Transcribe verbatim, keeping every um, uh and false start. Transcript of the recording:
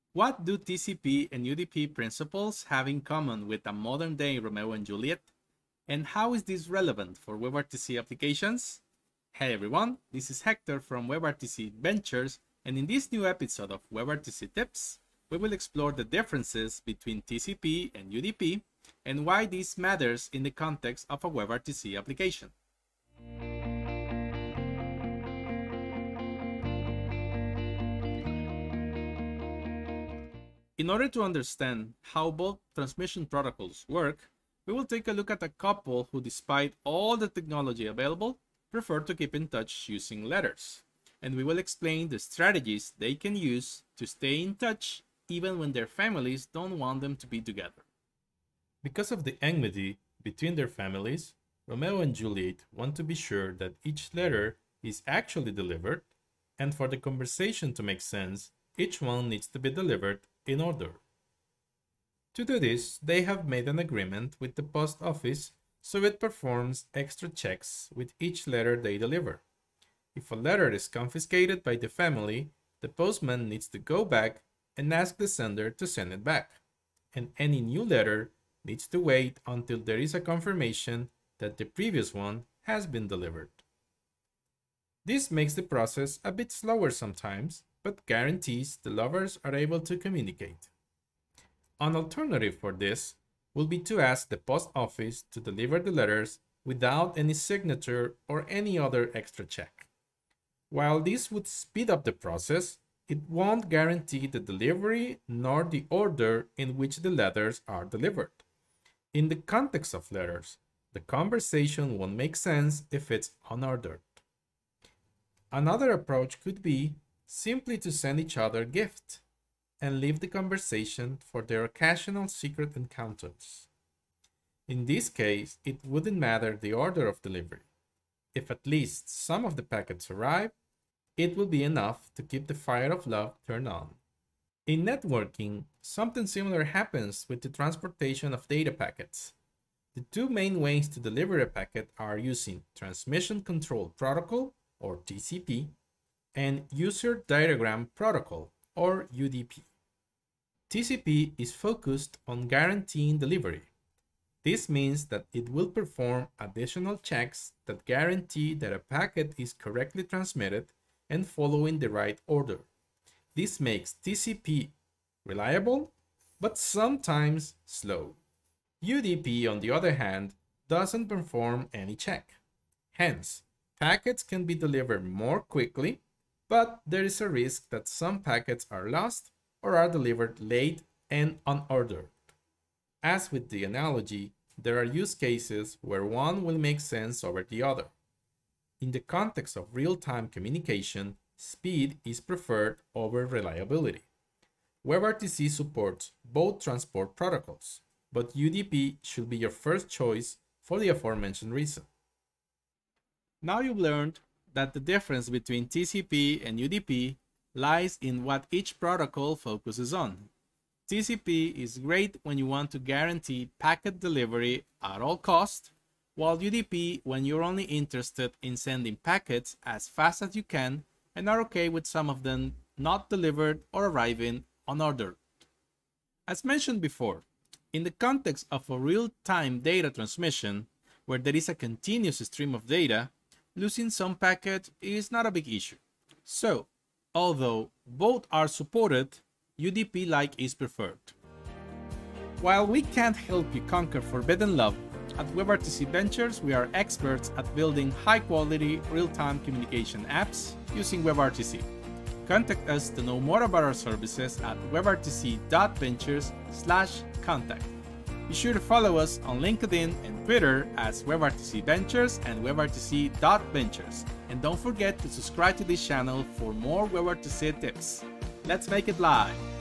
What do T C P and U D P principles have in common with a modern-day Romeo and Juliet? And how is this relevant for WebRTC applications? Hey everyone, this is Hector from WebRTC.Ventures, and in this new episode of WebRTC Tips, we will explore the differences between T C P and U D P and why this matters in the context of a WebRTC application. In order to understand how both transmission protocols work, we will take a look at a couple who, despite all the technology available, prefer to keep in touch using letters. And we will explain the strategies they can use to stay in touch even when their families don't want them to be together. Because of the enmity between their families, Romeo and Juliet want to be sure that each letter is actually delivered, and for the conversation to make sense, each one needs to be delivered in order. To do this, they have made an agreement with the post office so it performs extra checks with each letter they deliver. If a letter is confiscated by the family, the postman needs to go back and ask the sender to send it back, and any new letter needs to wait until there is a confirmation that the previous one has been delivered. This makes the process a bit slower sometimes, but guarantees the lovers are able to communicate. An alternative for this will be to ask the post office to deliver the letters without any signature or any other extra check. While this would speed up the process, it won't guarantee the delivery nor the order in which the letters are delivered. In the context of letters, the conversation won't make sense if it's unordered. Another approach could be simply to send each other gifts and leave the conversation for their occasional secret encounters. In this case, it wouldn't matter the order of delivery. If at least some of the packets arrive, it will be enough to keep the fire of love turned on. In networking, something similar happens with the transportation of data packets. The two main ways to deliver a packet are using Transmission Control Protocol, or T C P, and User Datagram Protocol, or U D P. T C P is focused on guaranteeing delivery. This means that it will perform additional checks that guarantee that a packet is correctly transmitted and following the right order. This makes T C P reliable, but sometimes slow. U D P, on the other hand, doesn't perform any check. Hence, packets can be delivered more quickly, but there is a risk that some packets are lost or are delivered late and unordered. As with the analogy, there are use cases where one will make sense over the other. In the context of real-time communication, speed is preferred over reliability. WebRTC supports both transport protocols, but U D P should be your first choice for the aforementioned reason. Now you've learned that the difference between T C P and U D P lies in what each protocol focuses on. T C P is great when you want to guarantee packet delivery at all costs, while U D P when you're only interested in sending packets as fast as you can and are okay with some of them not delivered or arriving unordered. As mentioned before, in the context of a real-time data transmission, where there is a continuous stream of data, losing some packet is not a big issue. So, although both are supported, U D P-like is preferred. While we can't help you conquer forbidden love, at WebRTC.Ventures we are experts at building high-quality real-time communication apps using WebRTC. Contact us to know more about our services at WebRTC.Ventures slash contact. Be sure to follow us on LinkedIn and Twitter as WebRTC.Ventures and WebRTC.Ventures. And don't forget to subscribe to this channel for more WebRTC tips. Let's make it live!